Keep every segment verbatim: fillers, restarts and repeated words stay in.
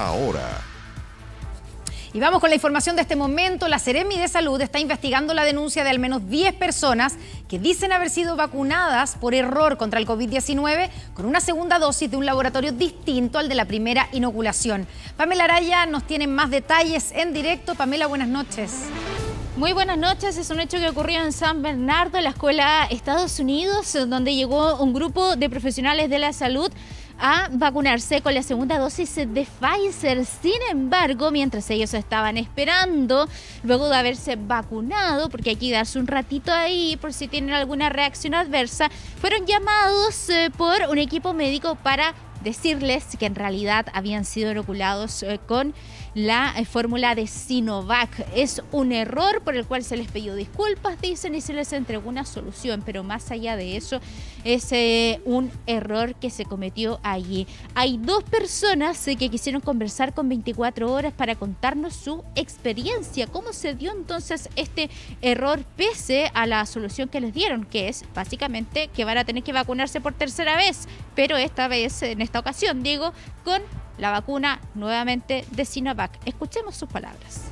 ahora. Y vamos con la información de este momento. La Seremi de Salud está investigando la denuncia de al menos diez personas que dicen haber sido vacunadas por error contra el COVID diecinueve con una segunda dosis de un laboratorio distinto al de la primera inoculación. Pamela Araya nos tiene más detalles en directo. Pamela, buenas noches. Muy buenas noches. Es un hecho que ocurrió en San Bernardo, en la escuela Estados Unidos, donde llegó un grupo de profesionales de la salud a vacunarse con la segunda dosis de Pfizer. Sin embargo, mientras ellos estaban esperando, luego de haberse vacunado, porque hay que darse un ratito ahí por si tienen alguna reacción adversa, fueron llamados eh, por un equipo médico para decirles que en realidad habían sido inoculados eh, con la eh, fórmula de Sinovac. Es un error por el cual se les pidió disculpas, dicen, y se les entregó una solución, pero más allá de eso es eh, un error que se cometió allí. Hay dos personas eh, que quisieron conversar con veinticuatro horas para contarnos su experiencia, cómo se dio entonces este error pese a la solución que les dieron, que es básicamente que van a tener que vacunarse por tercera vez, pero esta vez, en esta ocasión, digo, con la vacuna nuevamente de Sinovac. Escuchemos sus palabras.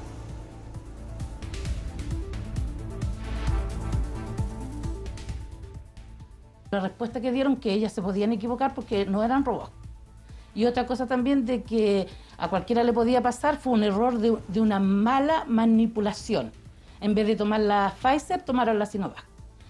La respuesta que dieron que ellas se podían equivocar porque no eran robots. Y otra cosa también de que a cualquiera le podía pasar fue un error de, de una mala manipulación. En vez de tomar la Pfizer, tomaron la Sinovac.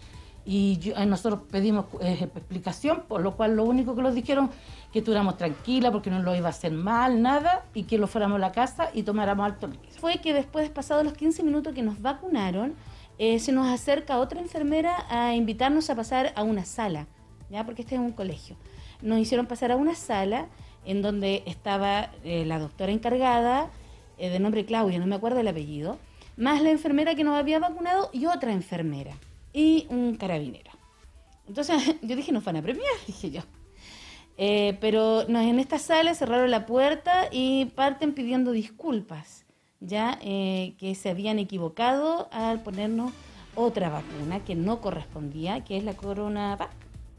Y yo, eh, nosotros pedimos eh, explicación, por lo cual lo único que nos dijeron que estuviéramos tranquilas porque no lo iba a hacer mal, nada, y que lo fuéramos a la casa y tomáramos alto líquido. Fue que después, pasados los quince minutos que nos vacunaron, eh, se nos acerca otra enfermera a invitarnos a pasar a una sala, ¿ya? Porque este es un colegio. Nos hicieron pasar a una sala en donde estaba eh, la doctora encargada, eh, de nombre Claudia, no me acuerdo el apellido, más la enfermera que nos había vacunado y otra enfermera y un carabinero. Entonces yo dije, nos van a premiar, dije yo. Eh, pero no, en esta sala cerraron la puerta y parten pidiendo disculpas, ya eh, que se habían equivocado al ponernos otra vacuna que no correspondía, que es la CoronaVac.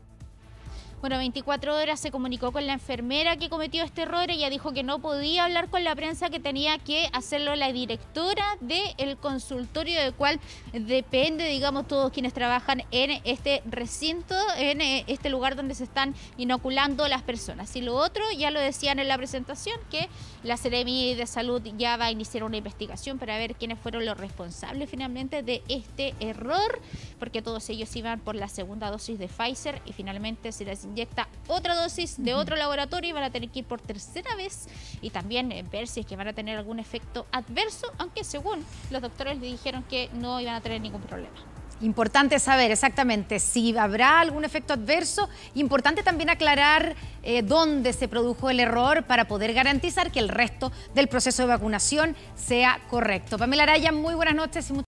Bueno, veinticuatro horas se comunicó con la enfermera que cometió este error. Ella dijo que no podía hablar con la prensa, que tenía que hacerlo la directora del consultorio del cual depende, digamos, todos quienes trabajan en este recinto, en este lugar donde se están inoculando las personas. Y lo otro, ya lo decían en la presentación, que la Seremi de Salud ya va a iniciar una investigación para ver quiénes fueron los responsables finalmente de este error, porque todos ellos iban por la segunda dosis de Pfizer y finalmente se les inyecta otra dosis de otro laboratorio y van a tener que ir por tercera vez y también eh, ver si es que van a tener algún efecto adverso, aunque según los doctores le dijeron que no iban a tener ningún problema. Importante saber exactamente si habrá algún efecto adverso. Importante también aclarar eh, dónde se produjo el error para poder garantizar que el resto del proceso de vacunación sea correcto. Pamela Araya, muy buenas noches y muchas